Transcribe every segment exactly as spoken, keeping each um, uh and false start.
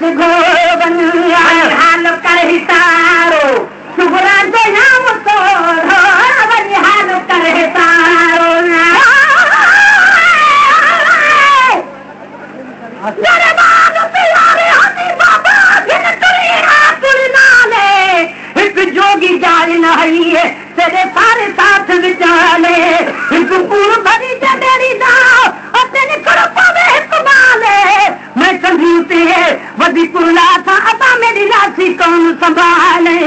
घोवन हाल कर हिसारो सुगरा जो नाम तो वरी हाल कर हिसारो दरबार प्यारे हनी बाबा जिन तुलिया तुलनाले एक जोगी जाल नहीं है तेरे सारे साथ विचाले एक पूर भरी जडेरी दाव और तेरे करो पावे कमाले मैं कंधीते है वदी कुला था अबा मेरी लाठी कौन संभाले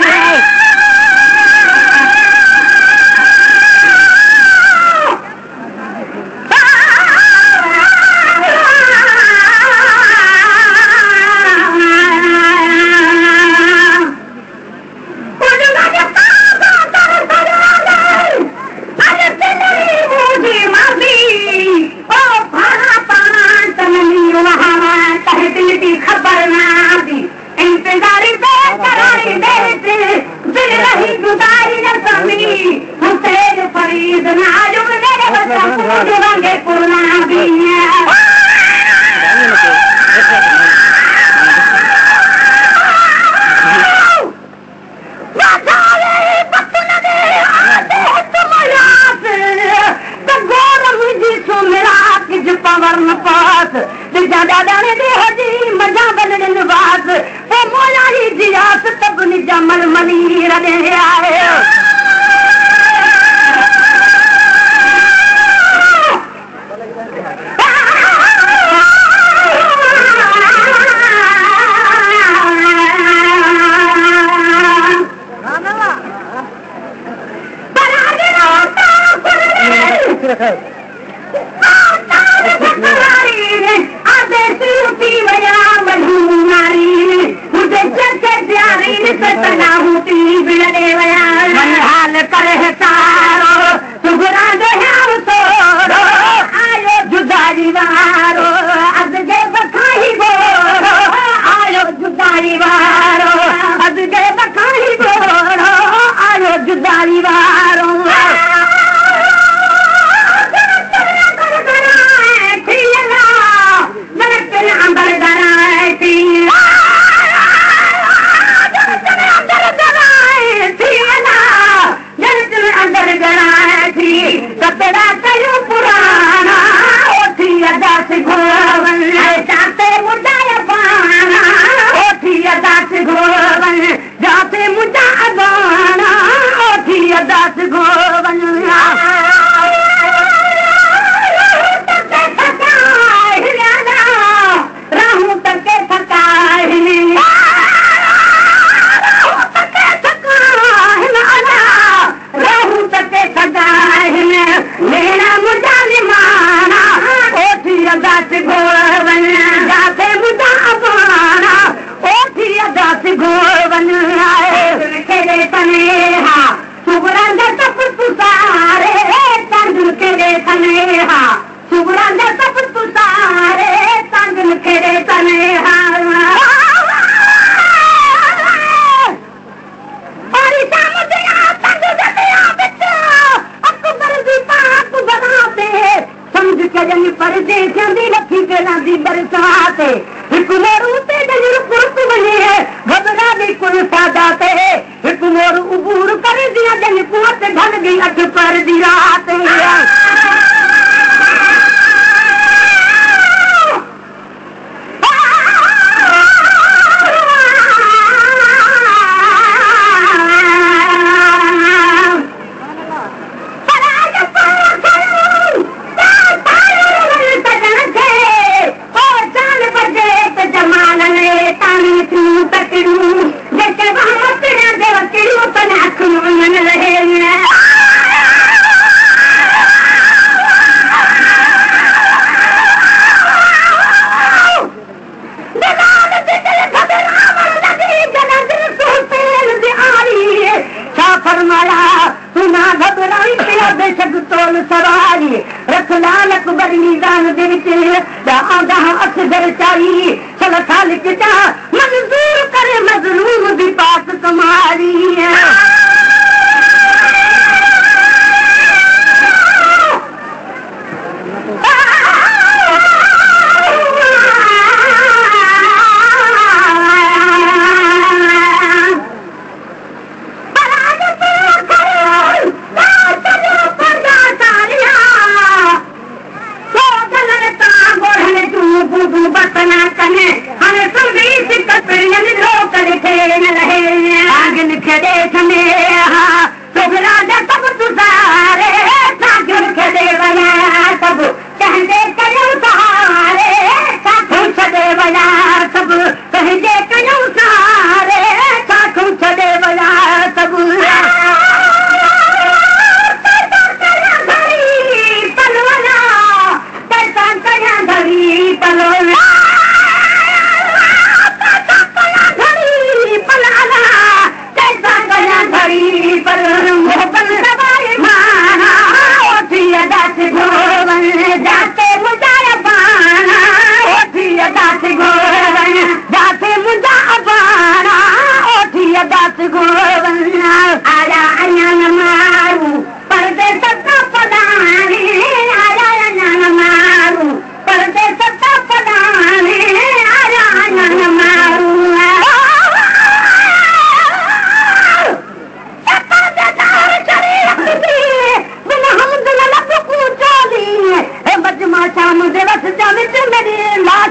मंजूर करे मजलूम दी पास तुम्हारी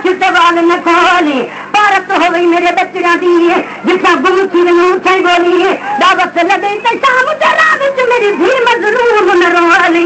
ते वाल न खोली भारत हो गई मेरे बच्चियां दी जिथा गुम थी वनू थे बोली दावत लगे ते शाम ते रात मेरी धी मजलूम न रोली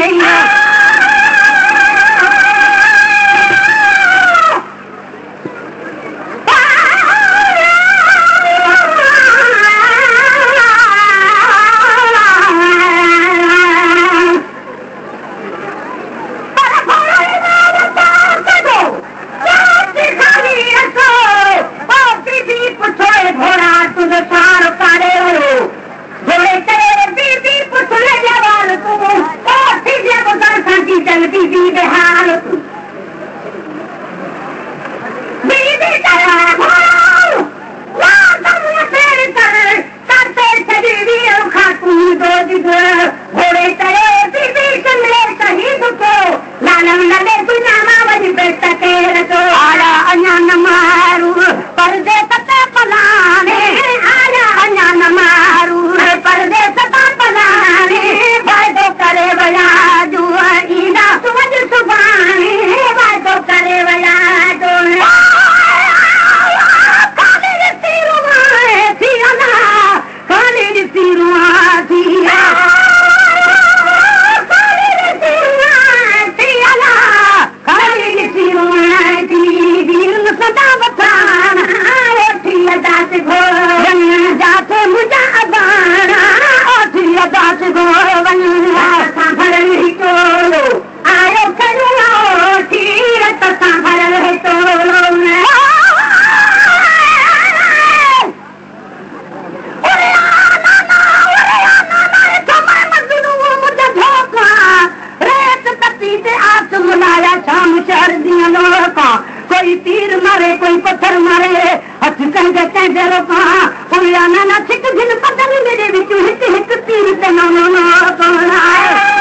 कोई तीर मारे कोई पत्थर मारे हथ कंगे कंगे रोका पुलिया ना ना छिक जिन पत्थर मेरे विच हिट हिट तीर ते ना ना कौन आए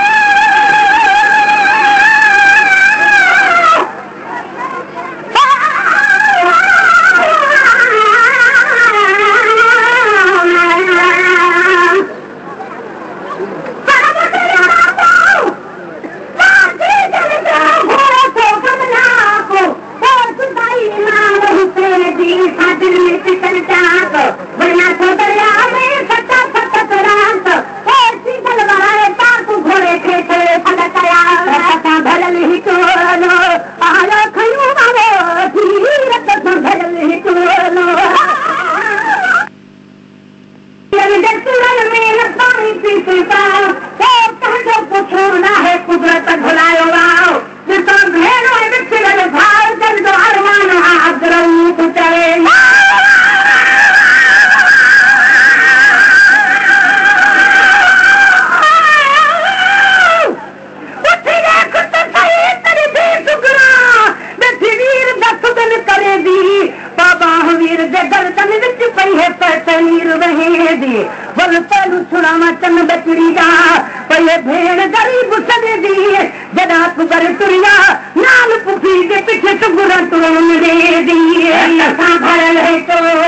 चन बचड़ी जा पे भेड़ गरीब सदे दी जदा तू कर तुरिया नाल पुफी के पीछे टुगरा तुरन दे दी भरल है तो